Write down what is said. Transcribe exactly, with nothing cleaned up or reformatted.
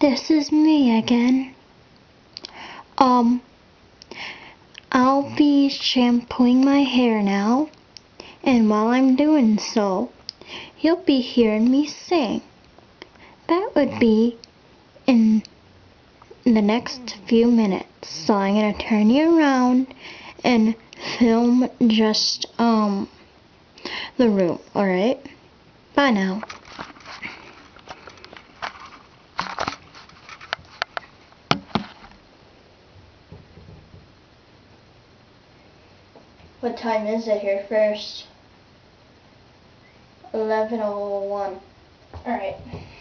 This is me again. Um, I'll be shampooing my hair now, and while I'm doing so, you'll be hearing me sing. That would be in the next few minutes. So I'm gonna turn you around and film just, um, the room, alright? Bye now. What time is it here first? eleven oh one. Alright.